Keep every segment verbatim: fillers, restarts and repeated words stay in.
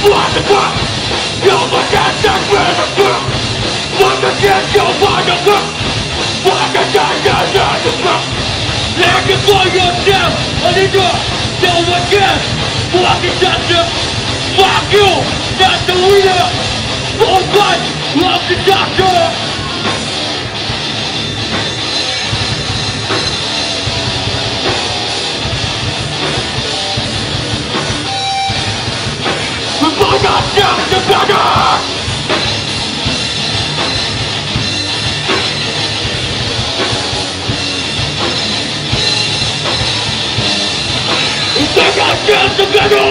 What the fuck? You're the cat that wears a fuck. What the shit you want to fuck? What the shit you want to fuck? Let it for yourself. I need to tell the kid. Fucking doctor. Fuck you. That's the leader. Don't fight. Love the doctor. I got just the beggar! I got just the beggar!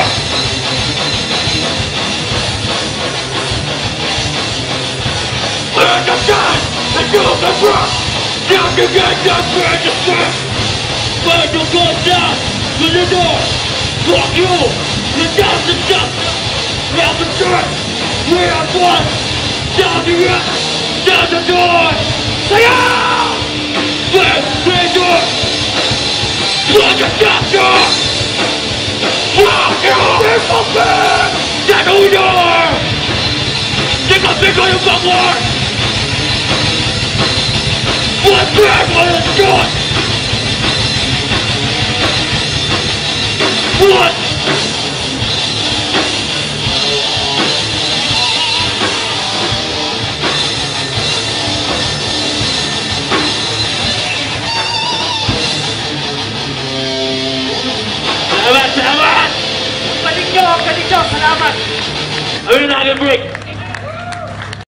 Where's the gun? And you the rock! Now you get that where the strength! Where you go down to the door! Fuck you! You're just the justice! Now the church, we are one. Down the end, down the door. Say out! Let me do it. Like a doctor. Fuck you! There's something. That's who you are. Think I'm big on your butler. What's that when it's good? What? Selamat, selamat! Kaling nyo, kaling nyo, salamat! Ayun na, break!